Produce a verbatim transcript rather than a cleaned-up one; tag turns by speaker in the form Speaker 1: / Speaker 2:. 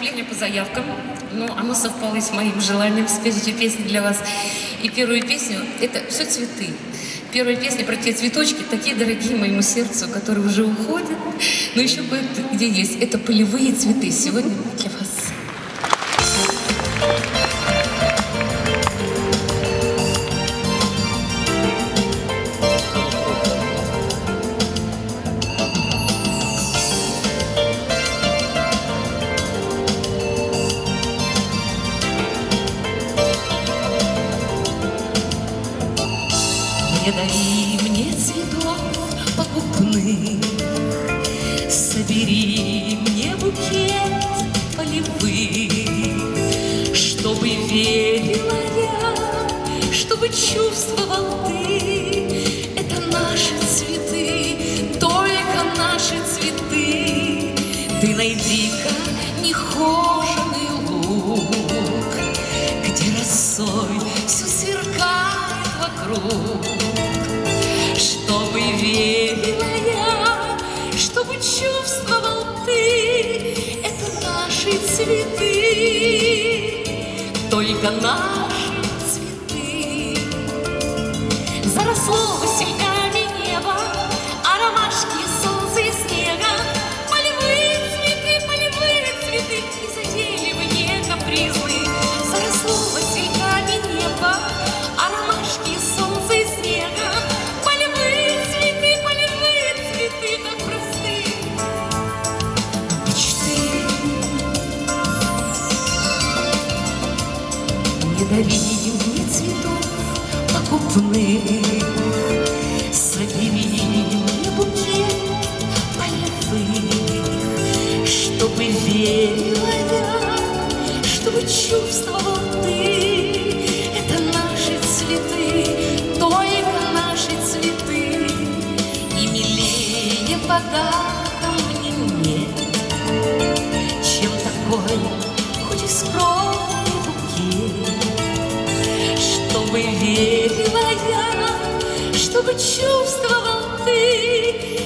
Speaker 1: выступление по заявкам, но оно совпало и с моим желанием спеть эти песни для вас. И первую песню — это все цветы. Первая песня про те цветочки, такие дорогие моему сердцу, которые уже уходят, но еще кое-где есть. Это полевые цветы. Сегодня для вас.
Speaker 2: Не дари мне цветов покупных, собери мне букет полевых, чтобы верила я, чтобы чувствовал ты. Это наши цветы, только наши цветы. Ты найди-ка нехоженый луг, где росой все сверкает вокруг. Чтобы верила я, чтобы чувствовал ты, это наши цветы, только наши цветы. Заросло васильками небо, а ромашки солнца и снега. Полевые цветы, полевые цветы, и задели мне капризы. Заросло васильками небо, а ромашки солнца и снега. Не дари мне цветов покупных, собери мне букет полевых, чтобы верила я, чтобы чувствовал ты. Это наши цветы, только наши цветы, и милее подарка мне нет, чем такой, хоть и скромный букет. Чтобы верила я, чтобы чувствовал ты,